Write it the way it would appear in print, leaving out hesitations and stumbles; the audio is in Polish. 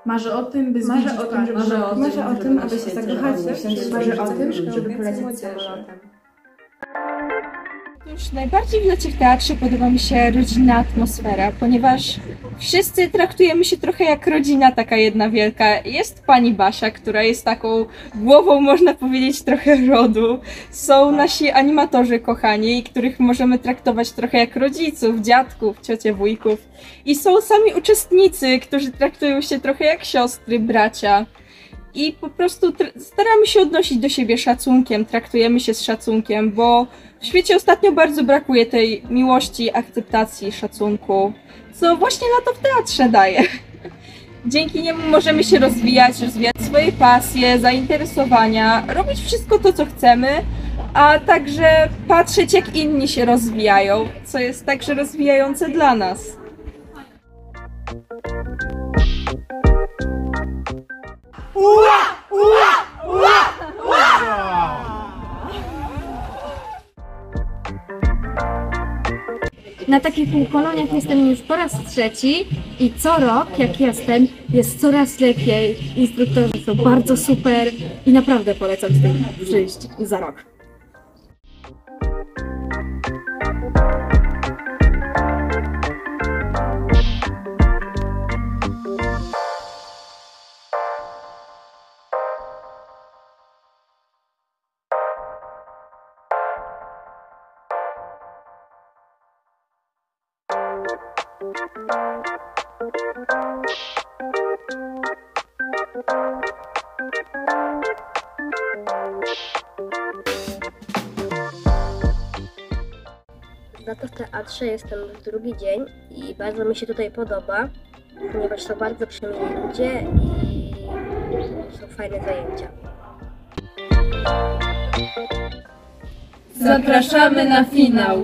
Marzę o tym, by zwiedzić Paryż. Marzę o tym, aby się zakochać, marzę o tym, żeby polecieć samolotem. Już najbardziej w Locie w Teatrze podoba mi się rodzinna atmosfera, ponieważ wszyscy traktujemy się trochę jak rodzina taka jedna wielka. Jest pani Basia, która jest taką głową, można powiedzieć, trochę rodu. Są nasi animatorzy kochani, których możemy traktować trochę jak rodziców, dziadków, ciocie, wujków. I są sami uczestnicy, którzy traktują się trochę jak siostry, bracia. I po prostu staramy się odnosić do siebie szacunkiem, traktujemy się z szacunkiem, bo w świecie ostatnio bardzo brakuje tej miłości, akceptacji, szacunku, co właśnie Lato w Teatrze daje. Dzięki niemu możemy się rozwijać swoje pasje, zainteresowania, robić wszystko to, co chcemy, a także patrzeć, jak inni się rozwijają, co jest także rozwijające dla nas. Na takich półkoloniach jestem już po raz trzeci i co rok, jak jestem, jest coraz lepiej. Instruktorzy są bardzo super i naprawdę polecam tutaj przyjść za rok. Lato w Teatrze jestem już drugi dzień i bardzo mi się tutaj podoba, ponieważ są bardzo przyjemni ludzie i są fajne zajęcia. Zapraszamy na finał!